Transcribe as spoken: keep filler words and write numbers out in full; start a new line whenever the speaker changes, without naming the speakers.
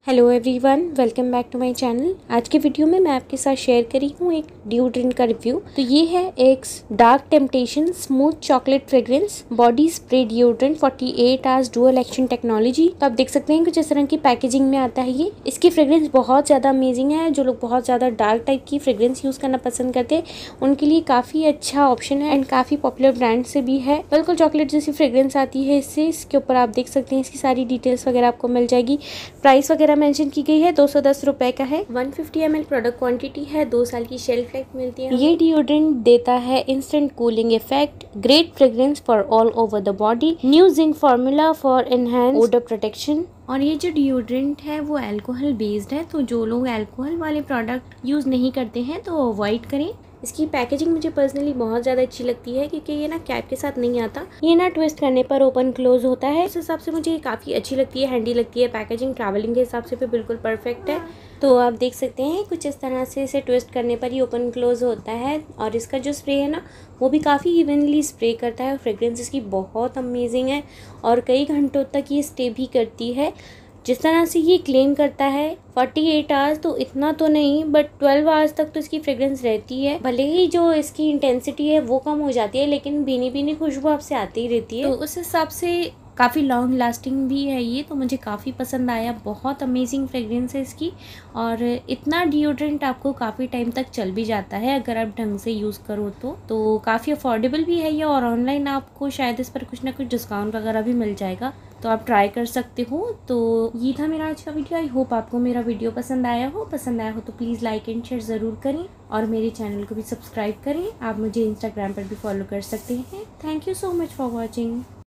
Hello everyone, welcome back to my channel. आज के video में मैं आपके साथ शेयर करी हूँ एक डिओड्रेंट का रिव्यू। तो ये है एक dark temptation smooth chocolate fragrance body spray deodorant अड़तालीस आवर्स डुअल एक्शन टेक्नोलॉजी। तो आप देख सकते हैं कुछ इस तरह की पैकेजिंग में आता है ये। इसकी फ्रेग्रेंस बहुत ज़्यादा अमेजिंग है। जो लोग बहुत ज़्यादा डार्क टाइप की फ्रेग्रेंस यूज़ करना पसंद करते हैं उनके लिए काफ़ी अच्छा ऑप्शन है एंड काफ़ी पॉपुलर ब्रांड से भी है। बिल्कुल चॉकलेट जैसी फ्रेग्रेंस आती है इससे। इसके ऊपर आप देख सकते हैं इसकी सारी डिटेल्स वगैरह आपको मिल जाएगी। प्राइस वगैरह मेंशन की गई है, दो सौ दस रुपए का है। एक सौ पचास एम एल प्रोडक्ट क्वांटिटी है, दो साल की शेल्फ लाइफ मिलती है। ये डिओड्रेंट देता है instant cooling effect, great fragrance for all over the body, new zinc formula for enhance odour protection. और ये जो डिओड्रेंट है वो अल्कोहल बेस्ड है, तो जो लोग अल्कोहल वाले प्रोडक्ट यूज नहीं करते हैं तो अवॉइड करें। इसकी पैकेजिंग मुझे पर्सनली बहुत ज़्यादा अच्छी लगती है क्योंकि ये ना कैप के साथ नहीं आता, ये ना ट्विस्ट करने पर ओपन क्लोज होता है। इस हिसाब से मुझे ये काफ़ी अच्छी लगती है, हैंडी लगती है। पैकेजिंग ट्रैवलिंग के हिसाब से भी बिल्कुल परफेक्ट है। तो आप देख सकते हैं कुछ इस तरह से इसे ट्विस्ट करने पर ही ओपन क्लोज होता है। और इसका जो स्प्रे है ना वो भी काफ़ी इवनली स्प्रे करता है और फ्रेग्रेंस इसकी बहुत अमेजिंग है और कई घंटों तक ये स्टे भी करती है। जिस तरह से ये क्लेम करता है अड़तालीस आवर्स, तो इतना तो नहीं बट बारह आवर्स तक तो इसकी फ्रेग्रेंस रहती है। भले ही जो इसकी इंटेंसिटी है वो कम हो जाती है लेकिन भीनी भीनी खुशबू आपसे आती ही रहती है। तो उस हिसाब से काफ़ी लॉन्ग लास्टिंग भी है ये, तो मुझे काफ़ी पसंद आया। बहुत अमेजिंग फ्रेग्रेंस है इसकी और इतना डिओड्रेंट आपको काफ़ी टाइम तक चल भी जाता है अगर आप ढंग से यूज़ करो तो तो काफ़ी अफोर्डेबल भी है ये। और ऑनलाइन आपको शायद इस पर कुछ ना कुछ डिस्काउंट वगैरह भी मिल जाएगा, तो आप ट्राई कर सकते हो। तो ये था मेरा आज का वीडियो। आई होप आपको मेरा वीडियो पसंद आया हो। पसंद आया हो तो प्लीज़ लाइक एंड शेयर ज़रूर करें और मेरे चैनल को भी सब्सक्राइब करें। आप मुझे इंस्टाग्राम पर भी फॉलो कर सकते हैं। Thank you so much for watching.